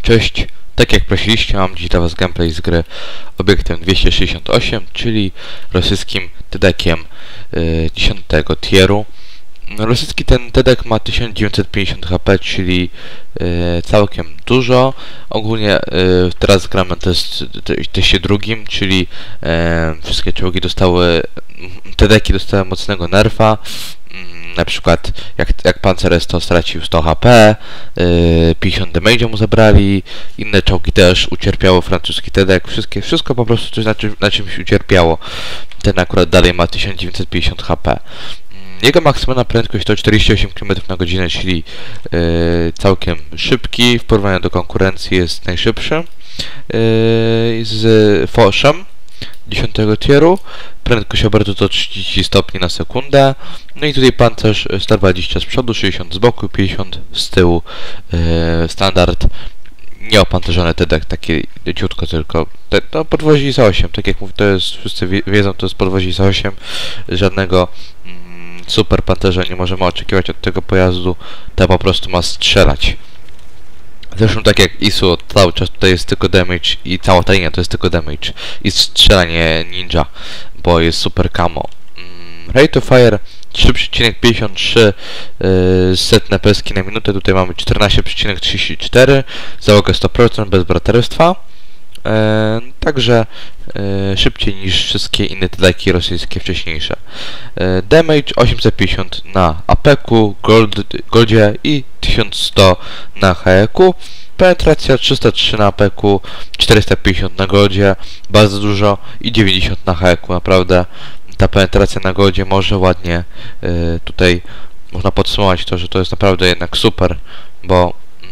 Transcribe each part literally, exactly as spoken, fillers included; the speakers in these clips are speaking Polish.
Cześć, tak jak prosiliście, mam dziś dla was gameplay z gry obiektem dwieście sześćdziesiąt osiem, czyli rosyjskim tedekiem y, dziesiątego tieru. Rosyjski ten tedek ma tysiąc dziewięćset pięćdziesiąt HP, czyli y, całkiem dużo. Ogólnie y, teraz gramy test, teście drugim, czyli y, wszystkie czołgi dostały, tedeki dostały mocnego nerfa. Na przykład jak, jak Panzer S to stracił sto HP, yy, pięćdziesiąt damage mu zabrali, inne czołgi też ucierpiało, francuski tedek, wszystkie, wszystko po prostu coś na, czym, na czymś ucierpiało. Ten akurat dalej ma tysiąc dziewięćset pięćdziesiąt HP. Jego maksymalna prędkość to czterdzieści osiem kilometrów na godzinę, czyli yy, całkiem szybki, w porównaniu do konkurencji jest najszybszy. Yy, z Foszem dziesiątego tieru, prędkość obrotu to trzydzieści stopni na sekundę, no i tutaj pancerz sto dwadzieścia z przodu, sześćdziesiąt z boku, pięćdziesiąt z tyłu, yy, standard, nieopancerzony tedek, takie ciutko tylko, te, no podwozie I S osiem, tak jak mówię, to jest, wszyscy wie, wiedzą, to jest podwozie I S osiem, żadnego mm, super pancerza nie możemy oczekiwać od tego pojazdu, to po prostu ma strzelać. Zresztą tak jak I S U, cały czas tutaj jest tylko damage i cała ta linia to jest tylko damage i strzelanie ninja, bo jest super camo. Mm, rate of fire trzy przecinek pięćdziesiąt trzy yy, setne peski na minutę, tutaj mamy czternaście przecinek trzydzieści cztery, załogę sto procent bez braterstwa. Yy, także yy, szybciej niż wszystkie inne tedeki rosyjskie wcześniejsze. Yy, damage osiemset pięćdziesiąt na A P Ku, gold, goldzie i tysiąc sto na H E Ku. Penetracja trzysta trzy na A P Ku, czterysta pięćdziesiąt na goldzie, bardzo dużo i dziewięćdziesiąt na H E Ku. Naprawdę ta penetracja na goldzie może ładnie yy, tutaj można podsumować to, że to jest naprawdę jednak super, bo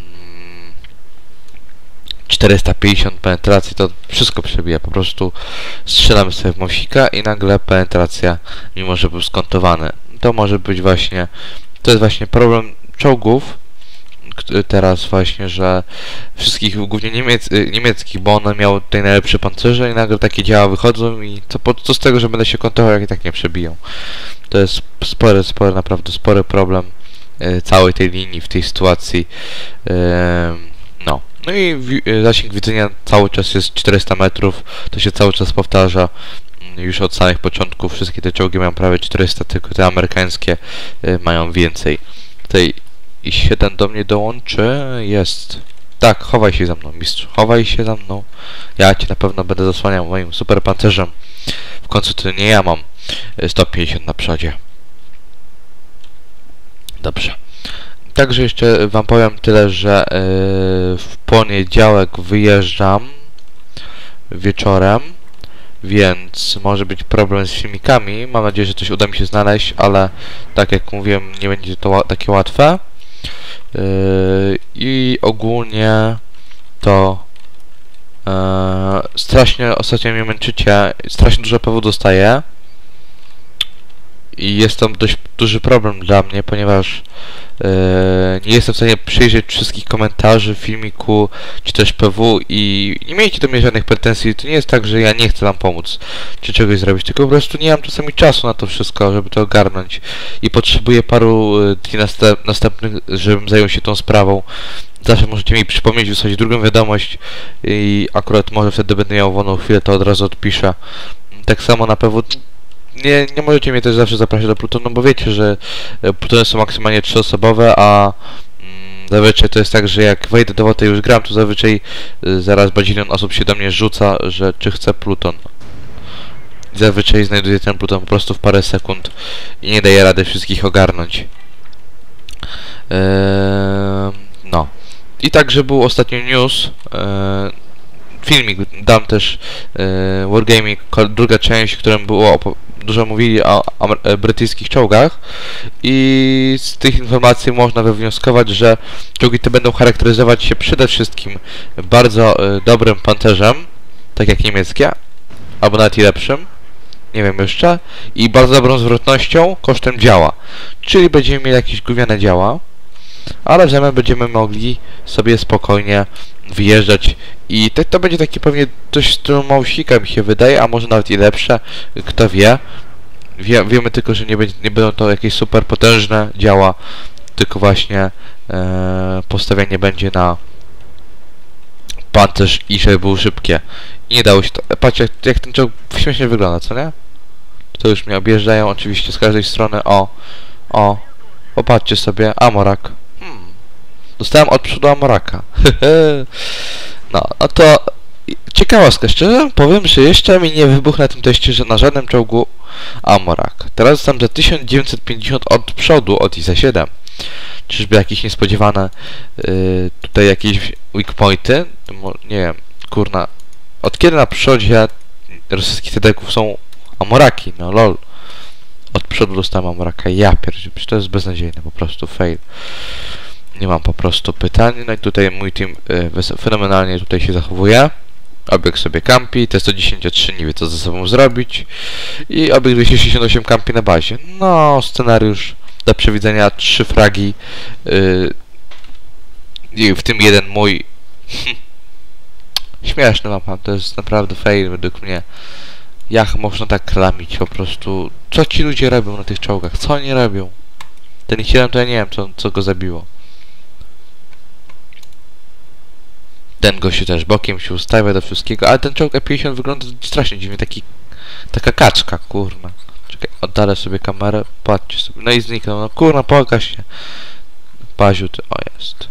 czterysta pięćdziesiąt penetracji to wszystko przebija, po prostu strzelamy sobie w mosika i nagle penetracja, mimo że był skontowany. To może być właśnie, to jest właśnie problem czołgów teraz właśnie, że wszystkich, głównie niemiec, niemieckich, bo one miały tutaj najlepsze pancerze i nagle takie działa wychodzą i co, co z tego, że będę się kontował, jak i tak nie przebiją. To jest spory, spory, naprawdę spory problem y, całej tej linii w tej sytuacji. Y, no. No i zasięg widzenia cały czas jest czterysta metrów, to się cały czas powtarza już od samych początków. Wszystkie te czołgi mają prawie czterysta, tylko te amerykańskie y, mają więcej. Tutaj I siedem do mnie dołączy, jest. Tak, chowaj się za mną, mistrz, chowaj się za mną. Ja cię na pewno będę zasłaniał moim super pancerzem. W końcu to nie ja mam sto pięćdziesiąt na przodzie. Dobrze. Także jeszcze wam powiem tyle, że yy, w poniedziałek wyjeżdżam wieczorem, więc może być problem z filmikami. Mam nadzieję, że coś uda mi się znaleźć, ale tak jak mówiłem, nie będzie to takie łatwe. Yy, I ogólnie to yy, strasznie ostatnio mnie męczycie, strasznie dużo P W dostaję. I jest to dość duży problem dla mnie, ponieważ yy, nie jestem w stanie przejrzeć wszystkich komentarzy, filmiku, czy też P W i nie miejcie do mnie żadnych pretensji. To nie jest tak, że ja nie chcę wam pomóc, czy czegoś zrobić, tylko po prostu nie mam czasami czasu na to wszystko, żeby to ogarnąć i potrzebuję paru dni następ następnych, żebym zajął się tą sprawą. Zawsze możecie mi przypomnieć, wysłać drugą wiadomość i akurat może wtedy będę miał wolną chwilę, to od razu odpiszę. Tak samo na P W. Nie, nie możecie mnie też zawsze zapraszać do plutonu, bo wiecie, że plutony są maksymalnie trzyosobowe, a mm, zazwyczaj to jest tak, że jak wejdę do wody i już gram, to zazwyczaj y, zaraz bazilion osób się do mnie rzuca, że czy chcę pluton. I zazwyczaj znajduję ten pluton po prostu w parę sekund i nie daję rady wszystkich ogarnąć. Eee, no. I także był ostatnio news. Eee, filmik dam też e, Wargaming, druga część, w którym było dużo mówili o, o brytyjskich czołgach i z tych informacji można wywnioskować, że czołgi te będą charakteryzować się przede wszystkim bardzo e, dobrym pancerzem, tak jak niemieckie, albo nawet i lepszym, nie wiem jeszcze, i bardzo dobrą zwrotnością kosztem działa, czyli będziemy mieli jakieś gówniane działa, ale w zamian będziemy mogli sobie spokojnie wyjeżdżać i to, to będzie takie pewnie dość małsika, mi się wydaje, a może nawet i lepsze, kto wie. Wie wiemy tylko, że nie, będzie, nie będą to jakieś super potężne działa, tylko właśnie e, postawienie będzie na pancerz i żeby było szybkie. I nie dało się to... Patrzcie, jak, jak ten czołg śmiesznie wygląda, co nie? To już mnie objeżdżają oczywiście z każdej strony. O, o, popatrzcie sobie, Amorak. Hmm. Dostałem od przodu Amoraka. No, a to ciekawostka, szczerze powiem, że jeszcze mi nie wybuchł na tym teście, że na żadnym czołgu Amorak. Teraz dostałem za tysiąc dziewięćset pięćdziesiąt od przodu, od I Z siedem. Czyżby jakieś niespodziewane yy, tutaj jakieś weak pointy? Nie wiem, kurna. Od kiedy na przodzie rosyjskich tedeków są Amoraki? No lol. Od przodu dostałem Amoraka. Ja pierdzielę, to jest beznadziejne, po prostu fail. Nie mam po prostu pytań. No i tutaj mój team y, fenomenalnie tutaj się zachowuje. Obieg sobie kampi, T sto dziesięć trzy nie wie co ze sobą zrobić. I obieg dwieście sześćdziesiąt osiem kampi na bazie. No, scenariusz do przewidzenia, trzy fragi. Yy, I w tym jeden mój. Śmieszny mapa, to jest naprawdę fail według mnie. Jak można tak klamić po prostu? Co ci ludzie robią na tych czołgach? Co oni robią? Ten I siedem to ja nie wiem, co, co go zabiło. Ten gościu też bokiem się ustawia do wszystkiego, ale ten czołg E pięćdziesiąt wygląda strasznie dziwnie, taki... Taka kaczka, kurna. Czekaj, oddalę sobie kamerę, patrzcie sobie, no i zniknął, no kurna, pokaż się. Baziu, ty, o jest.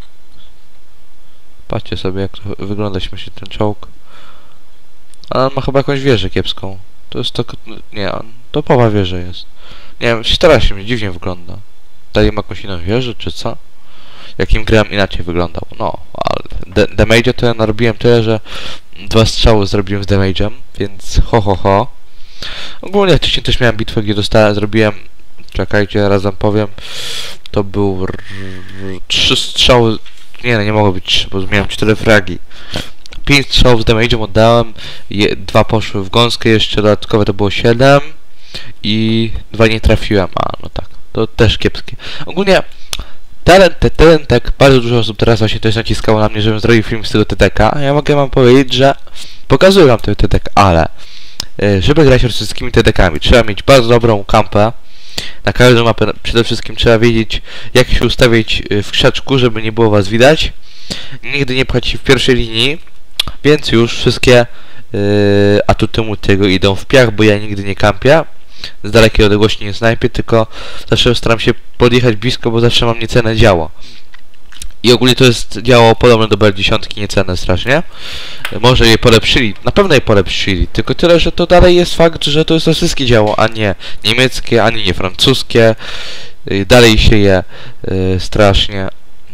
Patrzcie sobie, jak to wygląda śmiesznie ten czołg. Ale on ma chyba jakąś wieżę kiepską. To jest to... nie, on topowa wieża jest. Nie wiem, teraz się dziwnie wygląda. Daje ma jakąś inną wieżę, czy co? Jakim grałem inaczej wyglądał. No, ale damage'a to ja narobiłem tyle, że dwa strzały zrobiłem z damage'em, więc ho ho ho. Ogólnie wcześniej też miałem bitwę, gdzie dostałem, zrobiłem, czekajcie, raz wam powiem, to był trzy strzały, nie no, nie mogło być trzy, bo miałem cztery fragi. Pięć strzałów z damage'em oddałem, je, dwa poszły w gąskę, jeszcze dodatkowe to było siedem i dwa nie trafiłem, a no tak, to też kiepskie. Ogólnie Talent, talent, tak, bardzo dużo osób teraz właśnie też naciskało na mnie, żebym zrobił film z tego T D K, a ja mogę wam powiedzieć, że pokazuję wam ten T D K, ale y, żeby grać rosyjskimi T D Kami, trzeba mieć bardzo dobrą kampę. Na każdą mapę przede wszystkim trzeba wiedzieć, jak się ustawić w krzaczku, żeby nie było was widać. Nigdy nie pchać się w pierwszej linii, więc już wszystkie y, atuty mu tego idą w piach, bo ja nigdy nie kampię. Z dalekiej odległości nie snajpię, tylko zawsze staram się podjechać blisko, bo zawsze mam niecenne działo. I ogólnie to jest działo podobne do B dziesięć, niecenne strasznie. Może je polepszyli, na pewno je polepszyli, tylko tyle, że to dalej jest fakt, że to jest rosyjskie działo, a nie niemieckie, ani nie francuskie. Dalej się je y, strasznie.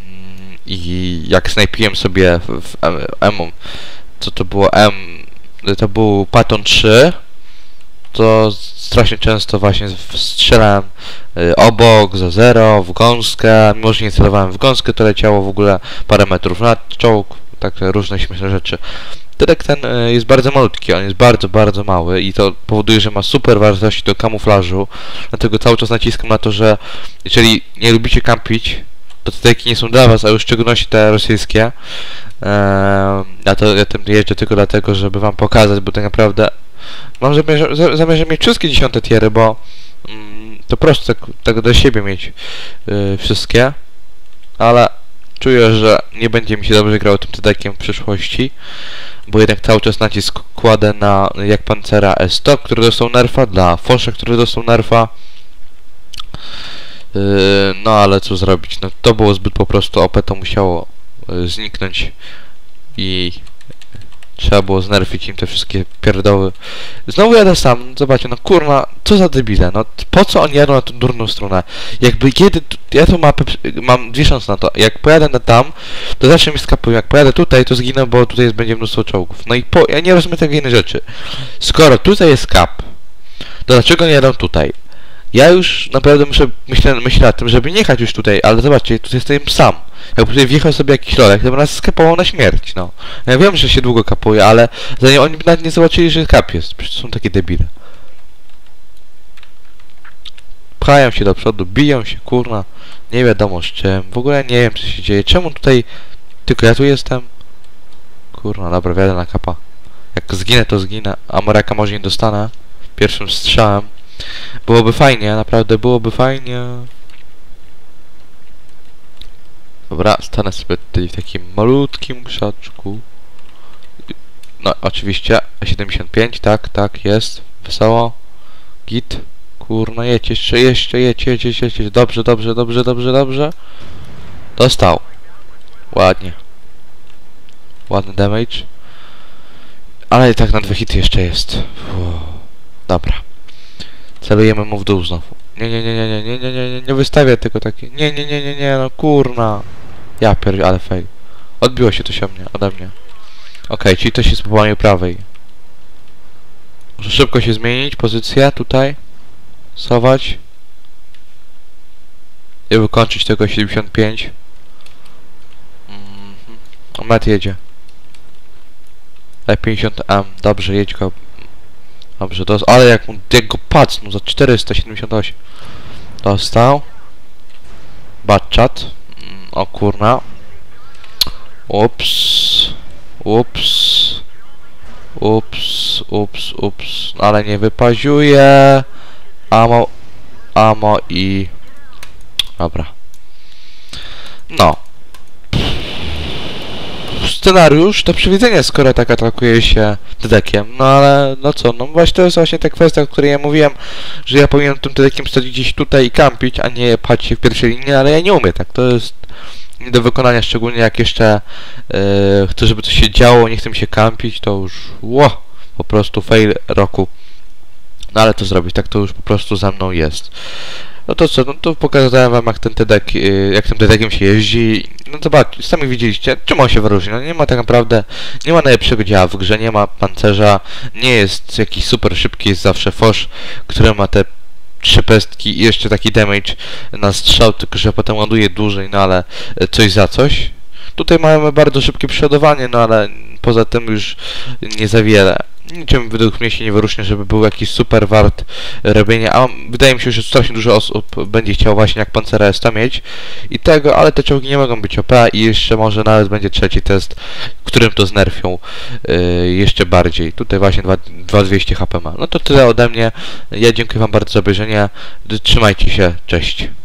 I jak snajpiłem sobie w, w M, co to było M, to był Patton trzy, to strasznie często właśnie strzelałem y, obok, za zero, w gąskę, mimo że nie celowałem w gąskę, to leciało w ogóle parę metrów nad czołg, tak różne śmieszne rzeczy. Tydek ten y, jest bardzo malutki, on jest bardzo, bardzo mały i to powoduje, że ma super wartości do kamuflażu, dlatego cały czas naciskam na to, że jeżeli nie lubicie kampić, to tydeki nie są dla was, a już w szczególności te rosyjskie. Eee, ja to ja tym jeżdżę tylko dlatego, żeby wam pokazać, bo tak naprawdę mam zamiar mieć wszystkie dziesiąte tiery, bo mm, to prosto tak, tak do siebie mieć yy, wszystkie, ale czuję, że nie będzie mi się dobrze grało tym tydekiem w przyszłości, bo jednak cały czas nacisk kładę na jak Pancera S sto, który dostał nerfa, dla Fosza, który dostał nerfa. Yy, no ale co zrobić, no to było zbyt po prostu O P, to musiało yy, zniknąć i trzeba było znerfić im te wszystkie pierdoły. Znowu jadę sam, zobaczcie, no kurwa, co za debile, no po co oni jadą na tą durną stronę? Jakby kiedy, ja tą mapę, mam dwie szanse na to, jak pojadę na tam, to zawsze mi skapują, jak pojadę tutaj, to zginę, bo tutaj jest, będzie mnóstwo czołgów. No i po, ja nie rozumiem takiej innej rzeczy. Skoro tutaj jest kap, to dlaczego nie jadą tutaj? Ja już naprawdę muszę, myślę, myślę nad tym, żeby nie jechać już tutaj, ale zobaczcie, tutaj jestem sam. Jakby tutaj wjechał sobie jakiś lolek, to by nas skapował na śmierć, no. Ja wiem, że się długo kapuje, ale zanim oni by nawet nie zobaczyli, że kap jest. Przecież to są takie debile. Pchają się do przodu, biją się, kurna. Nie wiadomo z czym. W ogóle nie wiem, co się dzieje. Czemu tutaj tylko ja tu jestem? Kurna, dobra, wjadę na kapa. Jak zginę, to zginę. Amoraka może nie dostanę pierwszym strzałem. Byłoby fajnie, naprawdę byłoby fajnie. Dobra, stanę sobie tutaj w takim malutkim krzaczku. No, oczywiście, siedemdziesiąt pięć, tak, tak, jest. Wesoło. Git. Kurna, jedź, jeszcze, jeszcze, jedź, jedź, jedź, jedź. Dobrze, dobrze, dobrze, dobrze, dobrze. Dostał. Ładnie. Ładny damage. Ale i tak na dwa hity jeszcze jest. Wow. Dobra. Celujemy mu w dół znowu. Nie, nie, nie, nie, nie, nie, nie, nie, nie, nie wystawię tylko takie. Nie, nie, nie, nie, nie, no kurna. Ja pier... ale fail. Odbiło się to się mnie, ode mnie. Okej, okay, czyli to jest po mojej prawej. Muszę szybko się zmienić, pozycja tutaj. Sować. I wykończyć tego siedemdziesiąt pięć. Mm-hmm. Met jedzie. E pięćdziesiąt M, dobrze, jedź go. Dobrze, to ale jak mu jak go patrz, no za czterysta siedemdziesiąt osiem. Dostał. Bad chat. Mm, o kurna. Ups. Ups. Ups, ups, ups. Ale nie wypaziuje. Amo. Amo i... Dobra. No. Scenariusz do przewidzenia, skoro tak atakuje się tedekiem. No ale, no co, no właśnie to jest właśnie ta kwestia, o której ja mówiłem, że ja powinienem tym tedekiem stać gdzieś tutaj i kampić, a nie pchać się w pierwszej linii, ale ja nie umiem tak. To jest nie do wykonania, szczególnie jak jeszcze yy, chcę, żeby coś się działo, nie chcę mi się kampić, to już ło, po prostu fail roku. No ale to zrobić, tak to już po prostu ze mną jest. No to co, no to pokazałem wam jak ten tedek, jak tym tedekiem się jeździ. No zobaczcie, sami widzieliście, czym on się wyróżni. No nie ma tak naprawdę, nie ma najlepszego działa w grze, nie ma pancerza, nie jest jakiś super szybki, jest zawsze fosz, który ma te trzy pestki i jeszcze taki damage na strzał, tylko że potem ładuje dłużej, no ale coś za coś. Tutaj mamy bardzo szybkie przeładowanie, no ale poza tym już nie za wiele. Niczym według mnie się nie wyróżnia, żeby był jakiś super wart robienia, a wydaje mi się, że strasznie dużo osób będzie chciało właśnie jak Pancera S to mieć i tego, ale te czołgi nie mogą być O P i jeszcze może nawet będzie trzeci test, którym to znerfią yy, jeszcze bardziej. Tutaj właśnie dwa tysiące dwieście H P ma. No to tyle ode mnie. Ja dziękuję wam bardzo za obejrzenie. Trzymajcie się. Cześć.